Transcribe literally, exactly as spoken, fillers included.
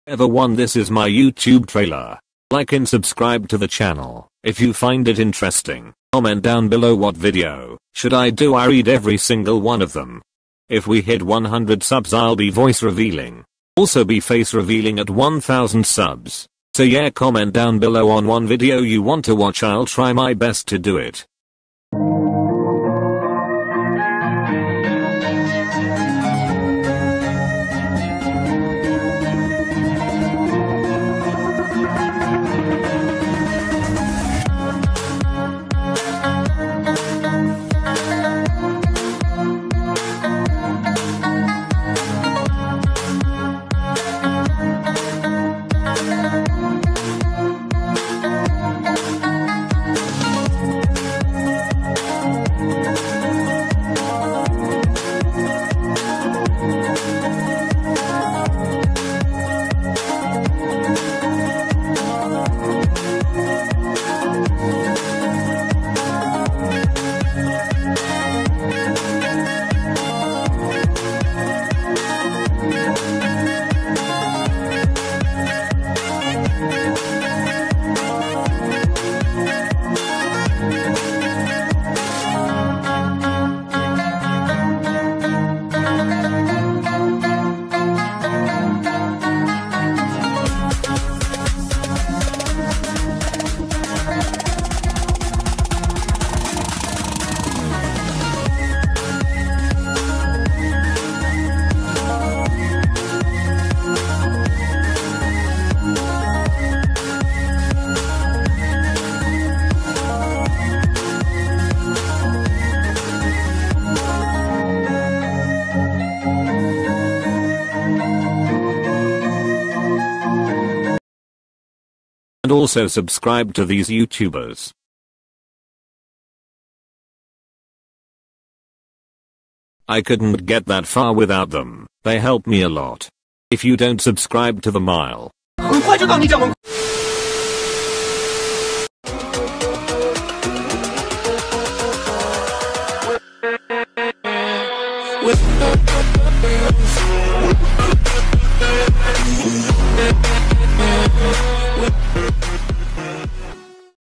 Everyone, this is my YouTube trailer. Like and subscribe to the channel. If you find it interesting, comment down below what video should I do. I read every single one of them. If we hit one hundred subs, I'll be voice revealing. Also be face revealing at one thousand subs. So yeah, comment down below on one video you want to watch. I'll try my best to do it. And also subscribe to these YouTubers. I couldn't get that far without them. They help me a lot. If you don't subscribe to them, I'll 很快就到你家门口。With